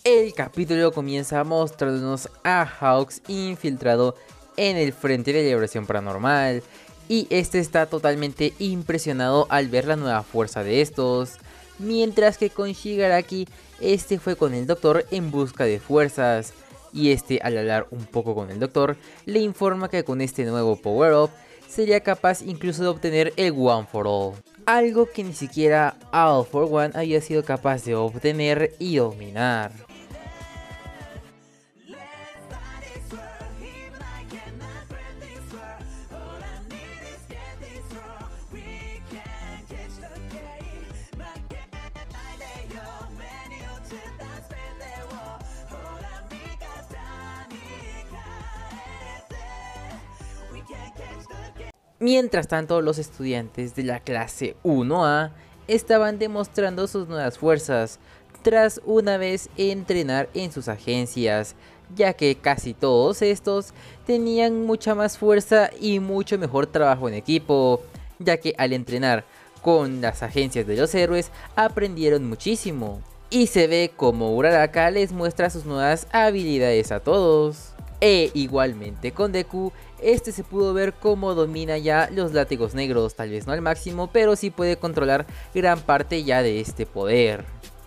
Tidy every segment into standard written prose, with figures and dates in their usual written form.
El capítulo comienza mostrándonos a Hawks infiltrado en el frente de liberación paranormal, y este está totalmente impresionado al ver la nueva fuerza de estos, mientras que con Shigaraki este fue con el doctor en busca de fuerzas, y este, al hablar un poco con el doctor, le informa que con este nuevo power-up sería capaz incluso de obtener el One for All, algo que ni siquiera All for One había sido capaz de obtener y dominar. Mientras tanto, los estudiantes de la clase 1A estaban demostrando sus nuevas fuerzas tras una vez entrenar en sus agencias, ya que casi todos estos tenían mucha más fuerza y mucho mejor trabajo en equipo, ya que al entrenar con las agencias de los héroes aprendieron muchísimo. Y se ve como Uraraka les muestra sus nuevas habilidades a todos. E igualmente con Deku, este se pudo ver cómo domina ya los látigos negros, tal vez no al máximo, pero sí puede controlar gran parte ya de este poder.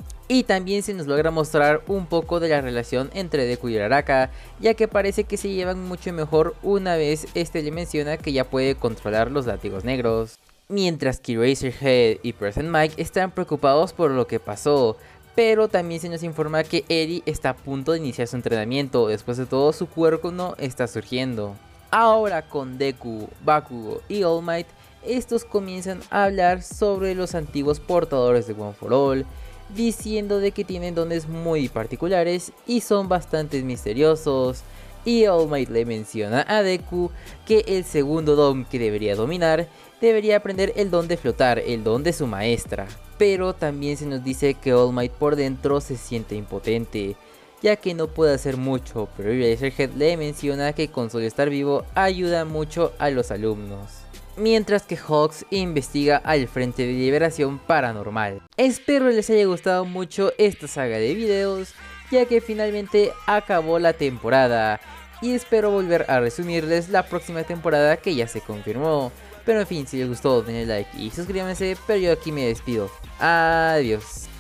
Y también se nos logra mostrar un poco de la relación entre Deku y Uraraka, ya que parece que se llevan mucho mejor una vez este le menciona que ya puede controlar los látigos negros. Mientras que Eraserhead y Present Mic están preocupados por lo que pasó, pero también se nos informa que Eri está a punto de iniciar su entrenamiento, después de todo su cuerpo no está surgiendo. Ahora con Deku, Bakugo y All Might, estos comienzan a hablar sobre los antiguos portadores de One for All, diciendo de que tienen dones muy particulares y son bastante misteriosos. Y All Might le menciona a Deku que el segundo don que debería dominar debería aprender el don de flotar, el don de su maestra. Pero también se nos dice que All Might por dentro se siente impotente, ya que no puede hacer mucho, pero Eraserhead le menciona que con solo estar vivo ayuda mucho a los alumnos. Mientras que Hawks investiga al Frente de Liberación Paranormal. Espero les haya gustado mucho esta saga de videos, ya que finalmente acabó la temporada, y espero volver a resumirles la próxima temporada que ya se confirmó. Pero en fin, si les gustó denle like y suscríbanse, pero yo aquí me despido. Adiós.